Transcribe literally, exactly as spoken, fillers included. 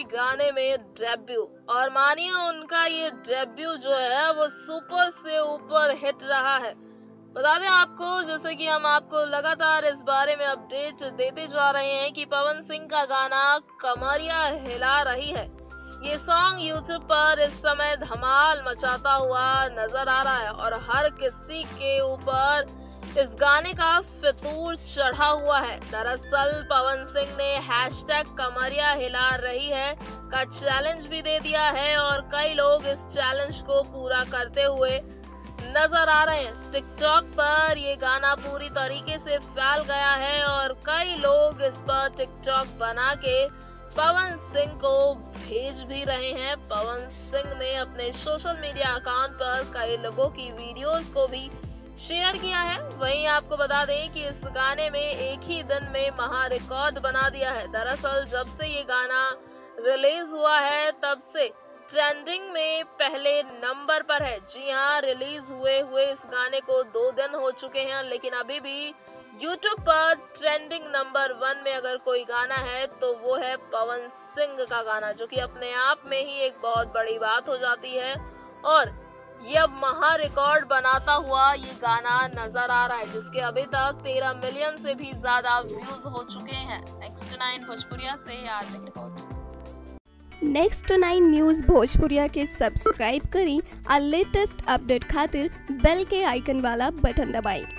गाने में डेब्यू, और मानिए उनका ये डेब्यू जो है वो सुपर से ऊपर हिट रहा है। बता दें आपको, जैसे कि हम आपको लगातार इस बारे में अपडेट देते जा रहे हैं कि पवन सिंह का गाना कमरिया हिला रही है। ये सॉन्ग यूट्यूब पर इस समय धमाल मचाता हुआ नजर आ रहा है और हर किसी के ऊपर इस गाने का फितूर चढ़ा हुआ है। दरअसल पवन सिंह ने हैशटैग कमरिया हिला रही है का चैलेंज भी दे दिया है और कई लोग इस चैलेंज को पूरा करते हुए नजर आ रहे हैं। टिकटॉक पर ये गाना पूरी तरीके से फैल गया है और कई लोग इस पर टिकटॉक बना के पवन सिंह को भेज भी रहे हैं। पवन सिंह ने अपने सोशल मीडिया अकाउंट पर कई लोगों की वीडियोस को भी शेयर किया है। वहीं आपको बता दें कि इस गाने में एक ही दिन में महा रिकॉर्ड बना दिया है। दरअसल जब से ये गाना रिलीज हुआ है तब से ट्रेंडिंग में पहले नंबर पर है। जी हाँ, रिलीज हुए हुए इस गाने को दो दिन हो चुके हैं, लेकिन अभी भी यूट्यूब पर ट्रेंडिंग नंबर वन में अगर कोई गाना है तो वो है पवन सिंह का गाना, जो कि अपने आप में ही एक बहुत बड़ी बात हो जाती है। और ये अब महा रिकॉर्ड बनाता हुआ ये गाना नजर आ रहा है, जिसके अभी तक तेरह मिलियन से भी ज्यादा व्यूज हो चुके हैं। नेक्स्ट नाइन भोजपुरिया से Hardik report. Next nine news Bhojpuriya के सब्सक्राइब करी और लेटेस्ट अपडेट खातिर बेल के आइकन वाला बटन दबाएं।